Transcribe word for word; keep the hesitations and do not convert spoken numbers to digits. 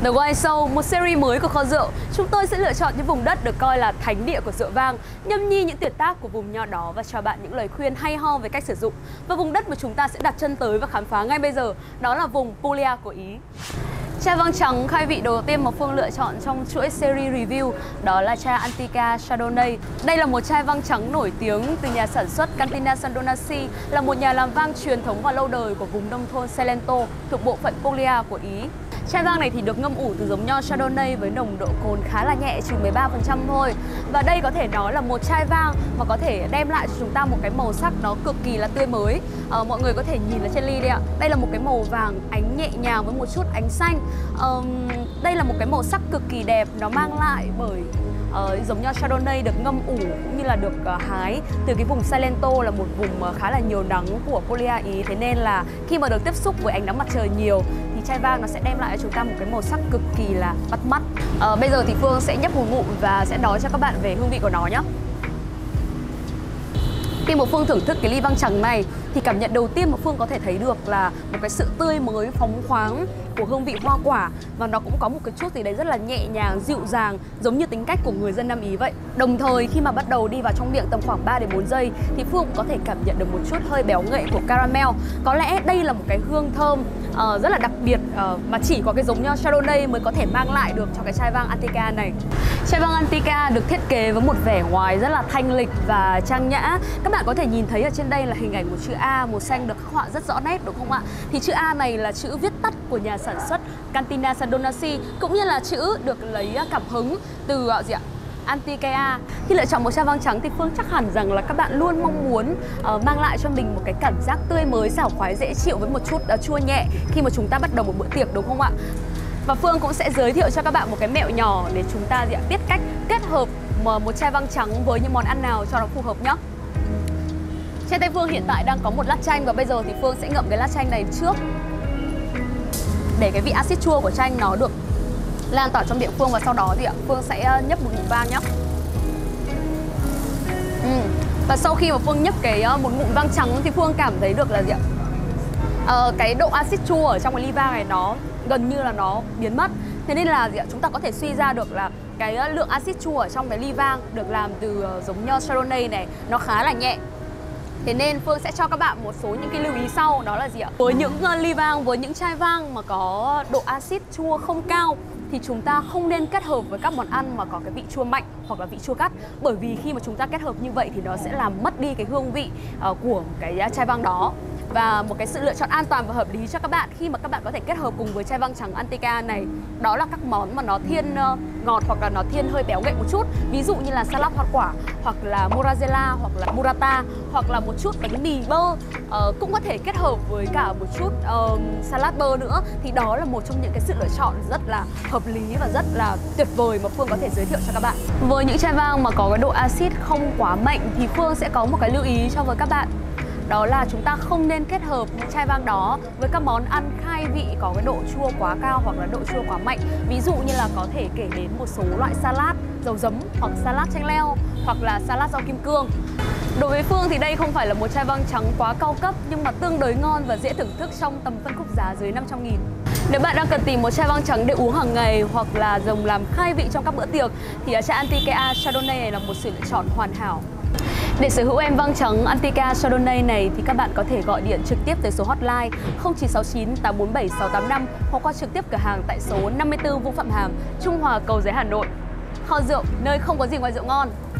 The Wine Show, một series mới của kho rượu. Chúng tôi sẽ lựa chọn những vùng đất được coi là thánh địa của rượu vang, nhâm nhi những tuyệt tác của vùng nho đó và cho bạn những lời khuyên hay ho về cách sử dụng. Và vùng đất mà chúng ta sẽ đặt chân tới và khám phá ngay bây giờ, đó là vùng Puglia của Ý. Chai vang trắng khai vị đầu tiên mà Phương lựa chọn trong chuỗi series review đó là chai Antica Chardonnay. Đây là một chai vang trắng nổi tiếng từ nhà sản xuất Cantina Sandonasi, là một nhà làm vang truyền thống và lâu đời của vùng nông thôn Salento thuộc bộ phận Puglia của Ý. Chai vang này thì được ngâm ủ từ giống nho Chardonnay với nồng độ cồn khá là nhẹ, chừng mười ba phần trăm thôi. Và đây có thể nói là một chai vang mà có thể đem lại cho chúng ta một cái màu sắc nó cực kỳ là tươi mới. À, mọi người có thể nhìn ở trên ly đây ạ. Đây là một cái màu vàng ánh nhẹ nhàng với một chút ánh xanh. À, đây là một cái màu sắc cực kỳ đẹp, nó mang lại bởi Uh, giống nho Chardonnay được ngâm ủ cũng như là được uh, hái từ cái vùng Salento, là một vùng uh, khá là nhiều nắng của Puglia Ý. Thế nên là khi mà được tiếp xúc với ánh nắng mặt trời nhiều thì chai vang nó sẽ đem lại cho chúng ta một cái màu sắc cực kỳ là bắt mắt. Uh, bây giờ thì Phương sẽ nhấp một ngụm và sẽ nói cho các bạn về hương vị của nó nhé. Khi mà Phương thưởng thức cái ly vang trắng này thì cảm nhận đầu tiên mà Phương có thể thấy được là một cái sự tươi mới, phóng khoáng của hương vị hoa quả, và nó cũng có một cái chút gì đấy rất là nhẹ nhàng, dịu dàng, giống như tính cách của người dân Nam Ý vậy. Đồng thời khi mà bắt đầu đi vào trong miệng tầm khoảng ba đến bốn giây thì Phương cũng có thể cảm nhận được một chút hơi béo ngậy của caramel. Có lẽ đây là một cái hương thơm uh, rất là đặc biệt uh, mà chỉ có cái giống nho Chardonnay mới có thể mang lại được cho cái chai vang Antica này. Chai vang Antica được thiết kế với một vẻ ngoài rất là thanh lịch và trang nhã. Các bạn có thể nhìn thấy ở trên đây là hình ảnh một chữ A màu xanh được khắc họa rất rõ nét, đúng không ạ? Thì chữ A này là chữ viết tắt của nhà sản xuất Cantina Sandonasi, cũng như là chữ được lấy cảm hứng từ gì ạ? Antica. Khi lựa chọn một chai vang trắng thì Phương chắc hẳn rằng là các bạn luôn mong muốn uh, mang lại cho mình một cái cảm giác tươi mới, sảng khoái, dễ chịu với một chút uh, chua nhẹ khi mà chúng ta bắt đầu một bữa tiệc, đúng không ạ? Và Phương cũng sẽ giới thiệu cho các bạn một cái mẹo nhỏ để chúng ta gì ạ? biết cách kết hợp một chai vang trắng với những món ăn nào cho nó phù hợp nhé. Trên tay Phương hiện tại đang có một lát chanh và bây giờ thì Phương sẽ ngậm cái lát chanh này trước để cái vị axit chua của chanh nó được lan tỏa trong miệng Phương, và sau đó thì ạ Phương sẽ nhấp một ngụm vang nhé. Ừ. Và sau khi mà Phương nhấp cái một ngụm vang trắng thì Phương cảm thấy được là gì ạ? Ờ, cái độ axit chua ở trong cái ly vang này nó gần như là nó biến mất. Thế nên là gì ạ? Chúng ta có thể suy ra được là cái lượng axit chua ở trong cái ly vang được làm từ giống nho Chardonnay này nó khá là nhẹ. Thế nên Phương sẽ cho các bạn một số những cái lưu ý sau, đó là gì ạ? Với những ly vang, với những chai vang mà có độ axit chua không cao thì chúng ta không nên kết hợp với các món ăn mà có cái vị chua mạnh hoặc là vị chua gắt, bởi vì khi mà chúng ta kết hợp như vậy thì nó sẽ làm mất đi cái hương vị uh, của cái chai vang đó. Và một cái sự lựa chọn an toàn và hợp lý cho các bạn khi mà các bạn có thể kết hợp cùng với chai vang trắng Antica này, đó là các món mà nó thiên uh, ngọt hoặc là nó thiên hơi béo ngậy một chút, ví dụ như là salad hoa quả, hoặc là mozzarella, hoặc là burrata, hoặc là một chút bánh mì bơ, uh, cũng có thể kết hợp với cả một chút uh, salad bơ nữa. Thì đó là một trong những cái sự lựa chọn rất là hợp lý và rất là tuyệt vời mà Phương có thể giới thiệu cho các bạn. Với những chai vang mà có cái độ axit không quá mạnh thì Phương sẽ có một cái lưu ý cho với các bạn. Đó là chúng ta không nên kết hợp những chai vang đó với các món ăn khai vị có cái độ chua quá cao hoặc là độ chua quá mạnh. Ví dụ như là có thể kể đến một số loại salad dầu giấm, hoặc salad chanh leo, hoặc là salad rau kim cương. Đối với Phương thì đây không phải là một chai vang trắng quá cao cấp, nhưng mà tương đối ngon và dễ thưởng thức trong tầm phân khúc giá dưới năm trăm nghìn. Nếu bạn đang cần tìm một chai vang trắng để uống hàng ngày hoặc là dùng làm khai vị trong các bữa tiệc thì chai Antica Chardonnay này là một sự lựa chọn hoàn hảo. Để sở hữu em vang trắng Antica Chardonnay này thì các bạn có thể gọi điện trực tiếp tới số hotline không chín sáu chín tám bốn bảy sáu tám năm hoặc qua trực tiếp cửa hàng tại số năm mươi tư Vũ Phạm Hàm, Trung Hòa, Cầu Giấy, Hà Nội. Kho rượu, nơi không có gì ngoài rượu ngon.